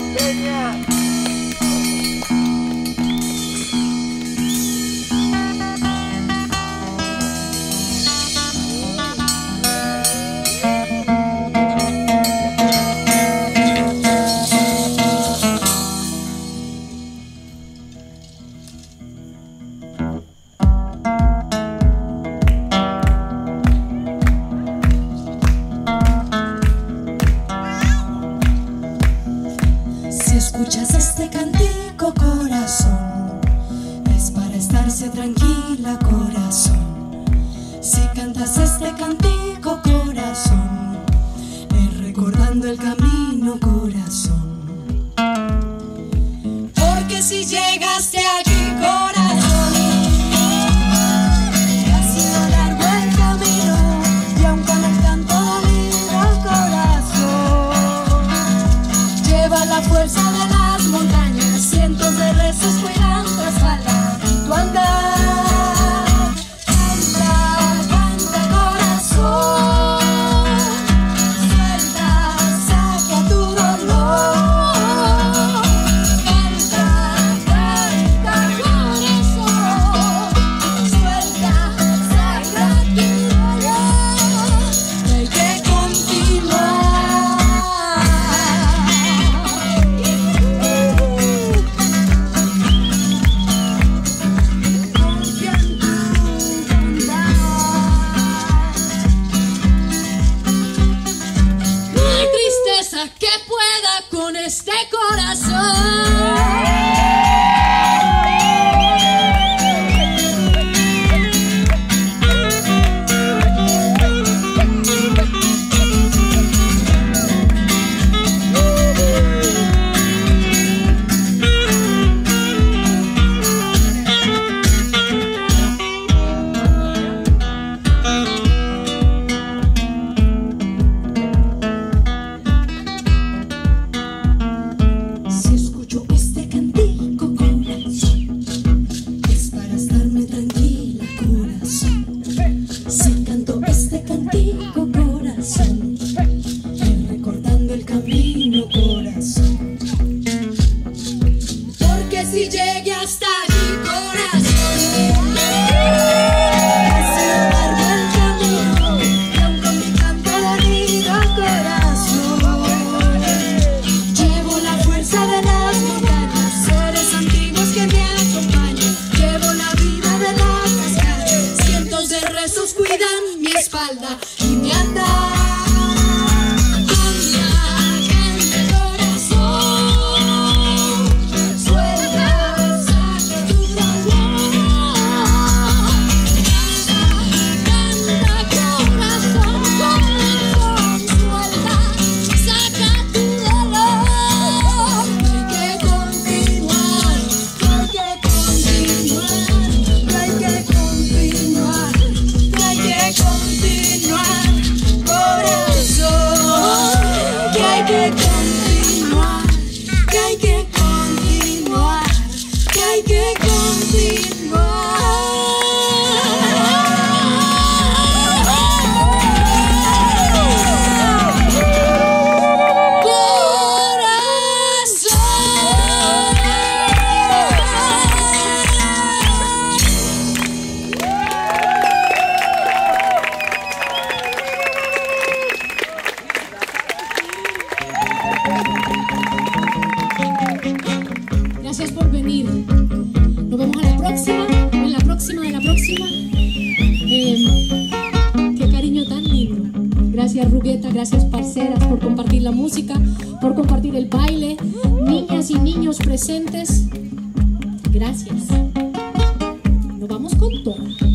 Escuchas este cantico, corazón, es para estarse tranquila, corazón. Si cantas este cantico, corazón, es recordando el camino, corazón. Porque si llegaste aquí, corazón, ha sido largo el camino, y aun con el canto dolido el corazón lleva la fuerza de las montañas, cientos de rezos cuidan tu espalda, tu andar. Canta, canta corazón, suelta, saca tu dolor. Canta, canta corazón, suelta, saca tu dolor. Hay que continuar. Que pueda con este corazón. Si canto este cantico, corazón, recordando el camino, corazón. Porque si llegué hasta aquí, corazón, ha sido largo el camino, y aun con mi canto dolido, corazón, llevo la fuerza de las montañas, seres antiguos que me acompañan, llevo la vida de las calles, cientos de rezos cuidan mi espalda y mi andar. Canta, canta corazón, suelta, saca tu dolor. Canta, canta corazón, suelta, saca tu dolor. Hay que continuar, hay que continuar, hay que continuar. Hay que continuar, corazón, que hay que continuar, que hay que continuar, que hay que continuar. Gracias por venir. Nos vemos a la próxima, en la próxima de la próxima. Qué cariño tan lindo. Gracias, Rugueta, gracias, parceras, por compartir la música, por compartir el baile. Niñas y niños presentes, gracias. Nos vamos con todo.